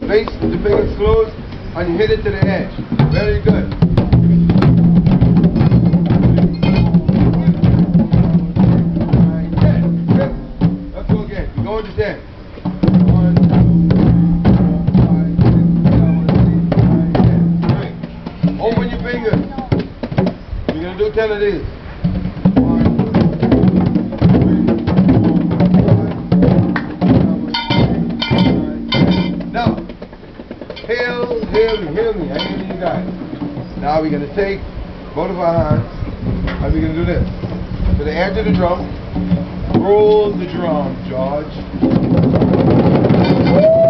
Face the fingers closed and you hit it to the edge. Very good. Let's go again. We go to 10. 1, 2, 3, 4, 5, 6, 7, 8, 9, 10. Open your fingers. You're going to do 10 of these. 1, 2, 3, 4, 5, 6, 7, 8, 9, 10. Now, hear me. I hear you guys. Now we're going to take both of our hands and we're going to do this. To the edge of the drum. Roll the drum, George.